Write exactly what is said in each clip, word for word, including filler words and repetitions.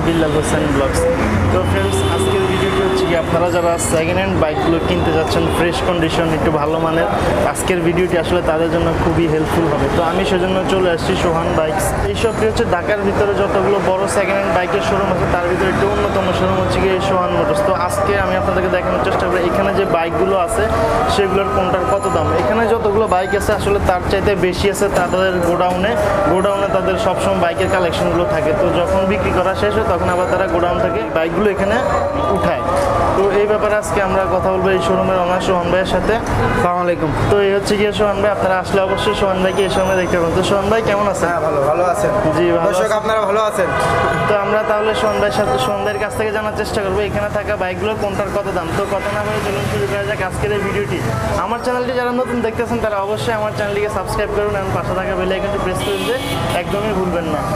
Billal Hossain blogs. তো friends, আজকের ভিডিওটি হচ্ছে কি, আপনারা যারা সেকেন্ড হ্যান্ড বাইকগুলো কিনতে যাচ্ছেন ফ্রেশ কন্ডিশন একটু ভালো মানের, আজকের ভিডিওটি আসলে তাদের জন্য খুবই হেল্পফুল হবে। তো আমি সেজন্য চলে আসছি সোহান বাইকস। এই শপটি হচ্ছে ঢাকার ভিতরে যতগুলো বড় সেকেন্ড হ্যান্ড বাইকের শোরুম আছে তার ভিতরে একটু অন্যতম শোরুম হচ্ছে কি সোহান মোটরস। তো আজকে আমি আপনাদেরকে দেখানোর চেষ্টা করি এখানে যে বাইকগুলো আছে সেগুলোর কোনটার কত দাম। এখানে যতগুলো বাইক আছে আসলে তার চাইতে বেশি আছে তাদের গোডাউনে। গোডাউনে তাদের সবসময় বাইকের কালেকশনগুলো থাকে, তো যখন বিক্রি করা শেষ হয় তখন আবার তারা গোডাউন থেকে বাইকগুলো এখানে উঠায়। তো এই ব্যাপারে আজকে আমরা কথা বলবো এই শোরুমের ওনার সোহান ভাইয়ের সাথে। আসসালামু আলাইকুম। তো এই হচ্ছে গিয়ে সোহান ভাই, আপনারা আসলে অবশ্যই সোহান ভাইকে এই সময় দেখতে পাবেন। তো সোহান ভাই কেমন আছেন? হ্যাঁ, ভালো ভালো আছেন। জি ভালো। দর্শক আপনারা ভালো আছেন? তো আমরা তাহলে সোহান ভাইয়ের সাথে সোহান ভাইয়ের কাছ থেকে জানার চেষ্টা করবো এখানে থাকা বাইকগুলোর কোনটার কত দাম। তো কত না বলে চলুন শুরু করা যাক আজকের এই ভিডিওটি। আমার চ্যানেলটি যারা নতুন দেখতেছেন তারা অবশ্যই আমার চ্যানেলটিকে সাবস্ক্রাইব করুন এবং পাশে থাকা বেল আইকনটি প্রেস করে দিতে একদমই ভুলবেন না।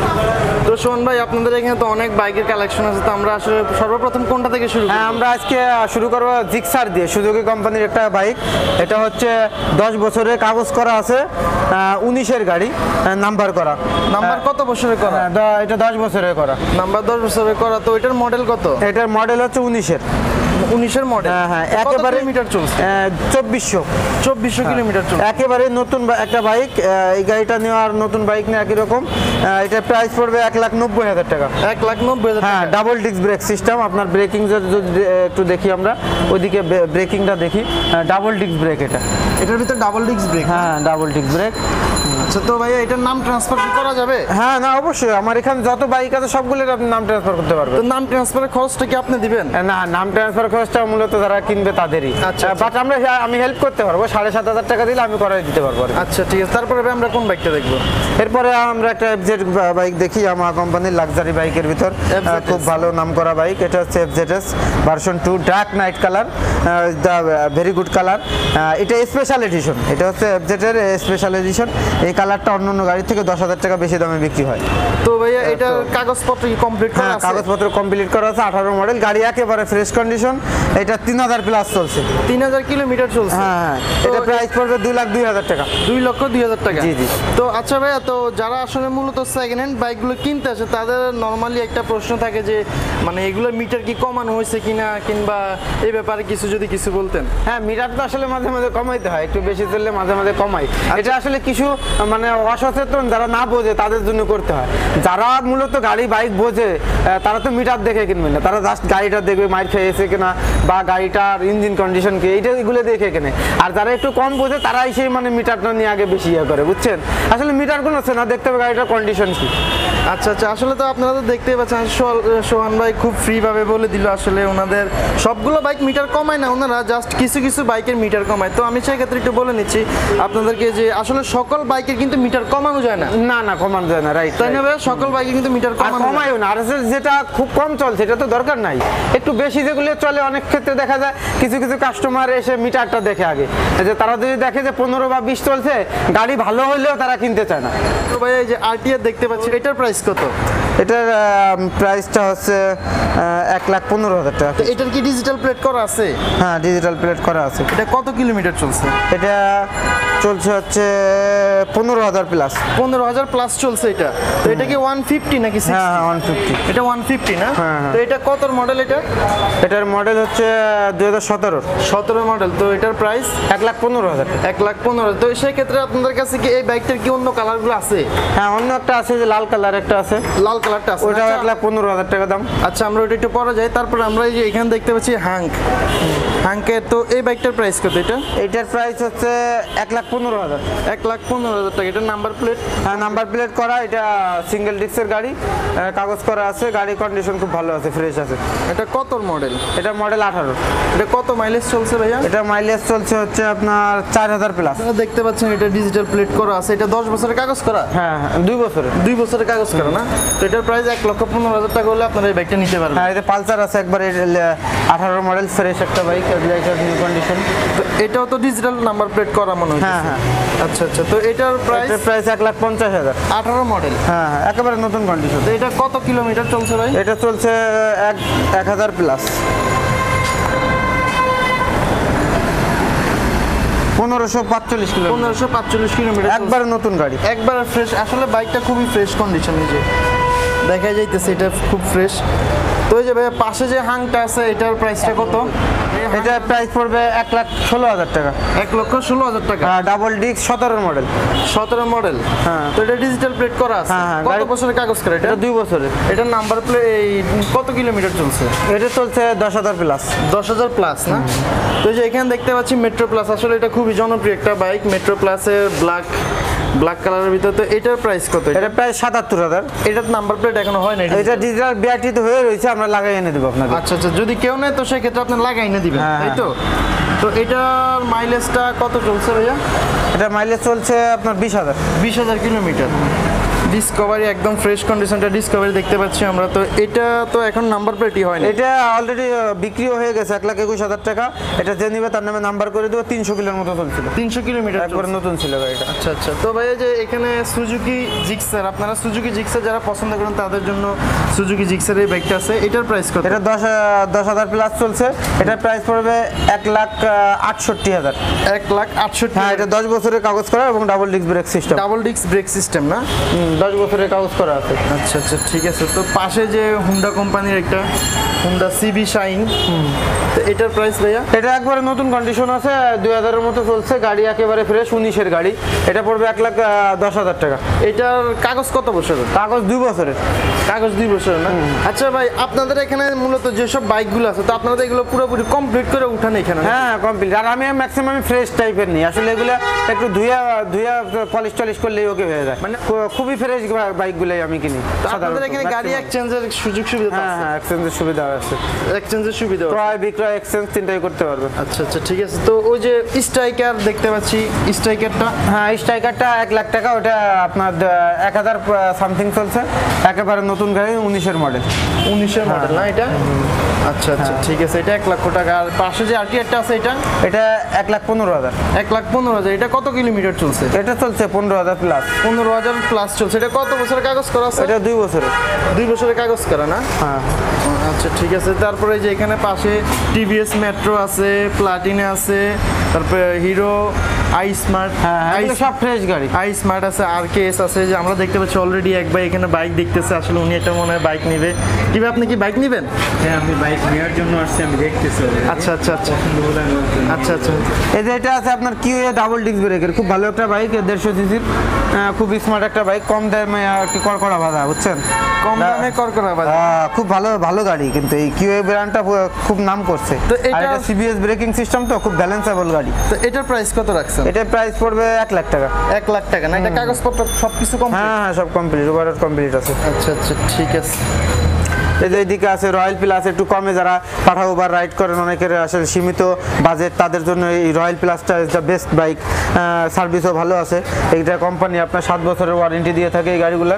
তো সোহান ভাই, আপনাদের এখানে তো অনেক বাইকের কালেকশন আছে, তো আমরা আসলে সর্বপ্রথম কোনটা থেকে শুরু করব? হ্যাঁ, আমরা আজকে শুরু করব জিক্সার দিয়ে, সুজুকি কোম্পানির একটা বাইক। এটা হচ্ছে দশ বছরের কাগজ করা আছে, উনিশের গাড়ি, নাম্বার করা। নাম্বার কত বছরের করা? এটা দশ বছরের করা। নাম্বার দশ বছরের করা। তো এটার মডেল কত? এটার মডেল হচ্ছে উনিশের উনিশের মডেল। হ্যাঁ হ্যাঁ, একেবারে মিটার চলছে? চব্বিশশো চব্বিশশো কিলোমিটার চলছে। একেবারে নতুন একটা বাইক। এই গাড়িটা নেওয়ার নতুন বাইক নিয়ে একই রকম। এটা প্রাইস পড়বে এক লাখ নব্বই হাজার টাকা। এক লাখ নব্বই হাজার হ্যাঁ, ডাবল ডিস্ক ব্রেক সিস্টেম। আপনার ব্রেকিং যদি একটু দেখি, আমরা ওইদিকে ব্রেকিংটা দেখি। ডাবল ডিস্ক ব্রেক এটা। এটার ভিতরে ডাবল ডিস্ক ব্রেক? হ্যাঁ, ডাবল ডিস্ক ব্রেক। আচ্ছা, তো ভাইয়া এটার নাম ট্রান্সফার করা যাবে? হ্যাঁ, না অবশ্যই। আমার এখানে যত বাইক আছে সবগুলোর আপনি নাম ট্রান্সফার করতে পারবেন। তো নাম ট্রান্সফারের খরচটা কি আপনি দিবেন? না, নাম ট্রান্সফার খরচটা মূলত যারা কিনবে তাদেরই। আচ্ছা, বাট আমরা আমি হেল্প করতে পারবো। সাড়ে সাত হাজার টাকা দিলে আমি করাই দিতে পারবো। আচ্ছা ঠিক আছে। তারপরে আমরা কোন বাইকটা দেখবো? এরপরে আমরা একটা এফজেড বাইক দেখি, আমার কোম্পানির লাক্সারি বাইকের ভিতর খুব ভালো নাম করা বাইক। এটা হচ্ছে FZS version two, dark knight colour, the very good colour. এটা স্পেশাল এডিশন। এটা হচ্ছে এফজেডের স্পেশাল এডিশন। এই কালারটা অন্য অন্য গাড়ি থেকে দশ হাজার টাকা বেশি দামে বিক্রি হয়। তো ভাইয়া এটার কাগজপত্র কি কমপ্লিট করা আছে? কাগজপত্র কমপ্লিট করা আছে। আঠারো মডেল গাড়ি, একেবারে ফ্রেশ কন্ডিশন। এটা তিন হাজার প্লাস চলছে। তিন হাজার কিলোমিটার চলছে? হ্যাঁ হ্যাঁ। এটা প্রাইস পড়বে দুই লাখ দুই হাজার টাকা। দুই লক্ষ দুই হাজার টাকা? জি জি। তো আচ্ছা ভাইয়া, তো যারা আসলে মূলত সেকেন্ড হ্যান্ড বাইকগুলো কিনতে আসে তাদের নর্মালি একটা প্রশ্ন থাকে যে মানে এগুলোর মিটার কি কমানো হয়েছে কিনা, কিংবা এই ব্যাপারে কিছু যদি কিছু বলতেন। হ্যাঁ, মিটার তো আসলে মাঝে মাঝে কমাইতে হয়, একটু বেশি চললে মাঝে মাঝে কমাই। এটা আসলে কিছু মানে অসচেতন যারা না বোঝে তাদের জন্য করতে হয়। যারা মূলত গাড়ি বাইক বোঝে তারা তো মিটার দেখে কিনবে না, তারা জাস্ট গাড়িটা দেখবে মাইর খেয়েছে কিনা বা গাড়িটার ইঞ্জিন কন্ডিশন কি, এইটা এগুলো দেখে কেনে। আর যারা একটু কম বোঝে তারাই সেই মানে মিটারটা নিয়ে আগে বেশি ইয়ে করে, বুঝছেন। আসলে মিটার কোনো হচ্ছে না, দেখতে হবে গাড়িটার কন্ডিশন কি। আচ্ছা আচ্ছা, আসলে তো আপনারা তো দেখতেই পাচ্ছেন সোহান ভাই খুব ফ্রিভাবে বলে দিল আসলে ওনাদের সবগুলো বাইক মিটার কমায় না, ওনারা জাস্ট কিছু কিছু বাইকের মিটার কমায়। তো আমি সেক্ষেত্রে একটু বলে নিচ্ছি আপনাদেরকে যে আসলে সকল বাইকের কিন্তু মিটার কমানো যায় না। না না, কমানো যায় না, রাইট। তাই না ভাই? সকল বাইকে কিন্তু মিটার কমায়ও না। আর যেটা খুব কম চলছে এটা তো দরকার নাই, একটু বেশি যেগুলো চলে অনেক ক্ষেত্রে দেখা যায় কিছু কিছু কাস্টমার এসে মিটারটা দেখে আগে, যে তারা যদি দেখে যে পনেরো বা বিশ চলছে, গাড়ি ভালো হলেও তারা কিনতে চায় না। তো ভাই এই যে আরটিআর দেখতে পাচ্ছি, এটার প্রাইস কত? এটার প্রাইসটা হচ্ছে এক লাখ পনেরো হাজার টাকা। তো এটার কি ডিজিটাল প্লেট করা আছে? হ্যাঁ, ডিজিটাল প্লেট করা আছে। এটা কত কিলোমিটার চলছে? এটা চলছে হচ্ছে পনেরো হাজার প্লাস। পনেরো হাজার প্লাস চলছে এটা। তো এটা কি ওয়ান ফিফটি নাকি? হ্যাঁ, ওয়ান ফিফটি। এটা ওয়ান ফিফটি না? তো এটা কত মডেল? এটা এটার মডেল হচ্ছে দুই হাজার সতেরো সতেরো মডেল। তো এটার প্রাইস এক লাখ পনেরো হাজার এক লাখ পনেরো। তো সেই ক্ষেত্রে আপনাদের কাছে কি এই বাইকটার কি অন্য কালারগুলো আছে? হ্যাঁ, অন্য একটা আছে, যে লাল কালার একটা আছে। লাল কালারটা আছে, ওটা এক লাখ পনেরো হাজার টাকা দাম। আচ্ছা, আমরা ওটা একটু পরে যাই। তারপরে আমরা এই যে এখানে দেখতে পাচ্ছি হাঙ্ক হাঙ্কের। তো এই বাইকটার প্রাইস কত? এটা এটার প্রাইস হচ্ছে এক লাখ পনেরো হাজার এক লাখ পনেরো হাজার টাকা। এটা নাম্বার প্লেট? হ্যাঁ, নাম্বার প্লেট করা। এটা সিঙ্গেল ডিস্কের গাড়ি, কাগজ করা আছে, গাড়ি কন্ডিশন খুব ভালো আছে, ফ্রেশ আছে। এটা কত মডেল? এটা মডেল আঠারো। এটা কত মাইলেজ চলছে ভাইয়া? এটা মাইলেজ চলছে হচ্ছে আপনার চার হাজার প্লাস। দেখতে পাচ্ছেন এটা ডিজিটাল প্লেট করা আছে। এটা দশ বছরের কাগজ করা? হ্যাঁ হ্যাঁ, দুই বছরের দুই বছরের কাগজ করা না? তো এটার প্রাইস এক লক্ষ পনেরো হাজার টাকা হলে আপনারা এই বাইকটা নিতে পারবেন। হ্যাঁ, এটা পালসার আছে একবার, আঠারো মডেল, ফ্রেশ একটা বাইক, নিউ কন্ডিশন। তো এটাও তো ডিজিটাল নাম্বার প্লেট করা মনে হয়। হ্যাঁ হ্যাঁ। আচ্ছা আচ্ছা, তো এটার প্রাইস? প্রাইস এক লাখ পঞ্চাশ হাজার। আঠারো মডেল? হ্যাঁ হ্যাঁ, একেবারে নতুন কন্ডিশন। তো এটা কত কিলোমিটার চলছে ভাই? এটা চলছে এক এক হাজার প্লাস। পনেরোশো পাঁচচল্লিশ কিলোমিটার। পনেরোশো পাঁচচল্লিশ কিলোমিটার, একবার নতুন গাড়ি, একবার ফ্রেশ। আসলে বাইকটা খুবই ফ্রেশ কন্ডিশন। এই যে দেখা যাইতেছে এটা খুব ফ্রেশ। তো এই যে ভাইয়া পাশে যে হাংটা আছে এটার প্রাইসটা কত? এটা প্রাইস পড়বে এক লাখ ষোলো হাজার টাকা। এক লক্ষ ষোলো হাজার টাকা। ডাবল ডিস্ক সতেরো মডেল। সতেরো মডেল। হ্যাঁ। তো এটা ডিজিটাল প্লেট করা আছে। হ্যাঁ, হ্যাঁ, কত গাড়ি- বছরের কাগজ করা এটা? এটা দুই বছরের। এটার নাম্বার প্লেট কত কিলোমিটার চলছে? এটা চলছে দশ হাজার প্লাস। দশ হাজার প্লাস না? তো এই যে এখানে দেখতে পাচ্ছি মেট্রো প্লাস, আসলে এটা খুবই জনপ্রিয় একটা বাইক। মেট্রো প্লাসের ব্ল্যাক ব্ল্যাক কালারের ভিতরে। তো এটার প্রাইস কত? এটা প্রায় সাতাত্তর হাজার। এটার নাম্বার প্লেট এখনো হয় না? এটা ডিজিটাল বিআরটি তো হয়ে রয়েছে, আমরা লাগাই এনে দেবো আপনাকে। আচ্ছা আচ্ছা, যদি কেউ নেয় তো সেক্ষেত্রে আপনি লাগাই না দিবেন, হ্যাঁ, তাই তো? তো এটার মাইলেজটা কত চলছে ভাইয়া? এটা মাইলেজ চলছে আপনার বিশ হাজার। বিশ হাজার কিলোমিটার। ডিসকভারি একদম ফ্রেশ কন্ডিশনটা ডিসকভারি দেখতে পাচ্ছি আমরা। তো এটা তো এখন নাম্বার প্লেটই হয় না। এটা অলরেডি বিক্রিও হয়ে গেছে এক লাখ একুশ হাজার টাকা। এটা যে নিবে তার নামে নাম্বার করে দেবো। তিনশো কিলোর মতো চলছিল। তিনশো কিলোমিটার একবারে নতুন ছিল গাড়িটা। আচ্ছা আচ্ছা। তো ভাইয়া যে এখানে সুজুকি জিক্সার, আপনারা সুজুকি জিক্সার যারা পছন্দ করেন তাদের জন্য সুজুকি জিক্সার এই বাইকটা আছে। এটার প্রাইস কত? এটা দশ দশ হাজার প্লাস চলছে। এটার প্রাইস পড়বে এক লাখ আটষট্টি হাজার। এক লাখ আটষট্টি। হ্যাঁ, এটা দশ বছরের কাগজ করা এবং double disc brake system. Double disc brake system না? দশ বছরের কাগজ করা আছে। আচ্ছা আচ্ছা, ঠিক আছে। তো পাশে যে হুন্ডা কোম্পানির একটা হুন্ডা সিবি শাইন, তো এটার প্রাইস ভাইয়া? এটা একবারে নতুন কন্ডিশন আছে, দুই হাজারের মতো চলছে। গাড়ি একেবারে ফ্রেশ, উনিশের গাড়ি। এটা পড়বে এক লাখ দশ হাজার টাকা। এটার কাগজ কত বছরের? কাগজ দুই বছরের। কাগজ দুই বছরের না? আচ্ছা ভাই, আপনাদের এখানে মূলত যেসব বাইকগুলো আছে তো আপনারা এগুলো পুরোপুরি কমপ্লিট করে উঠান এখানে? হ্যাঁ, কমপ্লিট। আর আমি ম্যাক্সিমাম ফ্রেশ টাইপের নিই আসলে। এগুলো একটু ধুয়া ধুয়া পলিশ টলিশ করলেই ওকে হয়ে যায়। মানে খু- খুবই ফ্রেশ বাইকগুলোই আমি কিনি তো আপনাদের এখানে গাড়ি এক্সচেঞ্জের সুযোগ সুবিধা তো হ্যাঁ আছে? হ্যাঁ, এক্সচেঞ্জের সুবিধা আছে। এক্সচেঞ্জের সুবিধা আছে। ক্রয় বিক্রয় এক্সচেঞ্জ তিনটাই করতে পারবে। আচ্ছা আচ্ছা, ঠিক আছে। তো ওই যে স্ট্রাইকার দেখতে পাচ্ছি, স্ট্রাইকারটা হ্যাঁ, স্ট্রাইকারটা এক লাখ টাকা। ওটা আপনার এক হাজার সামথিং চলছে। একেবারে নতুন গাড়ি, উনিশের মডেল। উনিশের মডেল না এটা? আচ্ছা আচ্ছা, ঠিক আছে। এটা এক লক্ষ টাকা। আর পাশে যে আরটিআরটা আছে এটা? এটা এক লাখ পনেরো হাজার। এক লাখ পনেরো হাজার। এটা কত কিলোমিটার চলছে? এটা চলছে পনেরো হাজার প্লাস। পনেরো হাজার প্লাস চলছে। এটা কত বছরের কাগজ করা আছে? এটা দুই বছরের। দুই বছরের কাগজ করা না? হ্যাঁ। আচ্ছা ঠিক আছে। তারপরে যে এখানে পাশে টিভিএস মেট্রো আছে, প্লাটিনা আছে, তারপরে হিরো আই স্মার্ট, হ্যাঁ, এগুলো সব ফ্রেশ গাড়ি। আই স্মার্ট আছে, আর কে এস আছে। যে আমরা দেখতে পাচ্ছি অলরেডি এক ভাই এখানে বাইক দেখতেছে। আসলে উনি একটা মনে হয় বাইক নিবে। কি ভাই, আপনি কি বাইক নেবেন? হ্যাঁ, আমি বাইক নেওয়ার জন্য আসছি, আমি দেখতেছি। আচ্ছা আচ্ছা আচ্ছা আচ্ছা আচ্ছা। এই যে এটা আছে আপনার কিউ এ ডাবল ডিস্ক ব্রেকের, খুব ভালো একটা বাইক, দেড়শো সিসির, খুব স্মার্ট একটা বাইক, কম দামে আর কি কড়কড়া বাঁধা, বুঝছেন? কম দামে করকরা বাজার। আহ, খুব ভালো ভালো গাড়ি, কিন্তু এই কিউ এ ব্র্যান্ডটা খুব নাম করছে। তো আর এটা- এটা সিবিএস ব্রেকিং সিস্টেম, তো খুব ব্যালেন্সেবল গাড়ি। তো এটার প্রাইস কত রাখছেন? এটার প্রাইস পড়বে এক লাখ টাকা। এক লাখ টাকা না? এটা কাগজপত্র সবকিছু কম? হ্যাঁ হ্যাঁ, সব কমপ্লিট, ওভারঅল কমপ্লিট আছে। আচ্ছা আচ্ছা, ঠিক আছে। এই যে এইদিকে আছে রয়্যাল প্লাস, একটু কমে যারা পাঠা উবার রাইড করেন, অনেকের আসলে সীমিত বাজেট, তাদের জন্য এই রয়্যাল প্লাসটা ইজ দ্য বেস্ট বাইক। সার্ভিসও ভালো আছে। এইটা কোম্পানি আপনার সাত বছরের ওয়ারেন্টি দিয়ে থাকে এই গাড়িগুলোর।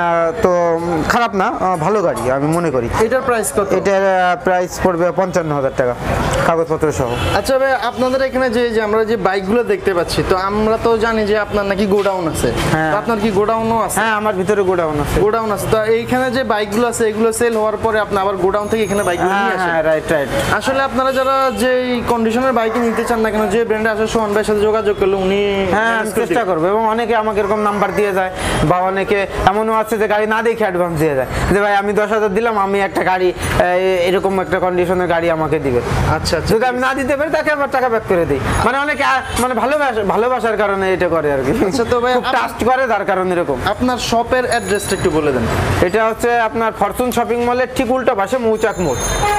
তো উম, খারাপ না, আহ, ভালো গাড়ি আমি মনে করি। এটার প্রাইস কত? এটার প্রাইস পড়বে পঞ্চান্ন হাজার টাকা কাগজপত্র সহ। আচ্ছা ভাই, আপনাদের এখানে যে যে আমরা যে বাইকগুলো দেখতে পাচ্ছি, তো আমরা তো জানি যে আপনার নাকি গোডাউন আছে। হ্যাঁ। তো আপনার কি গোডাউনও আছে? হ্যাঁ, আমার ভিতরে গোডাউন আছে। গোডাউন আছে। তো এইখানে যে বাইকগুলো আছে এগুলো সেল হওয়ার পরে আপনি আবার গোডাউন থেকে এখানে বাইকগুলো হ্যাঁ নিয়ে আসেন? হ্যাঁ, রাইট রাইট। আসলে আপনারা যারা যে কন্ডিশনের বাইক নিতে চান না কেন, যে ব্র্যান্ডে আসে সোহান ভাইয়ের সাথে যোগাযোগ করলে উনি হ্যাঁ, manage আমি করে চেষ্টা দিবেন। করবো। এবং অনেকে আমাকে এরকম নাম্বার দিয়ে যায়, বা অনেকে এমনও আছে যে গাড়ি না দেখে অ্যাডভান্স দিয়ে যায়, যে ভাই আমি দশ হাজার দিলাম, আমি একটা গাড়ি এ- এরকম একটা কন্ডিশনের গাড়ি আমাকে দিবে। আচ্ছা আচ্ছা, যদি আমি না দিতে পারি তাকে আবার টাকা ব্যাক করে দিই। মানে অনেকে আ- মানে ভালোবাসা ভালোবাসার কারণে এটা করে আর কি। আচ্ছা, তো ভাই খুব আপ- ট্রাস্ট করে তার কারণে এরকম। আপনার শপের অ্যাড্রেসটা একটু বলে দেন। এটা হচ্ছে আপনার ফরচুন শপিং মলের ঠিক উল্টো পাশে মৌচাক মোড়,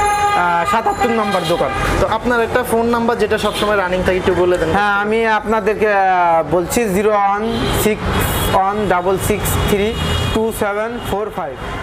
সাতাত্তর নম্বর দোকান। তো আপনার একটা ফোন নাম্বার যেটা সবসময় রানিং থাকে একটু বলে দেন। হ্যাঁ, আমি আপনাদেরকে আহ, বলছি zero one six one double six three two seven four five.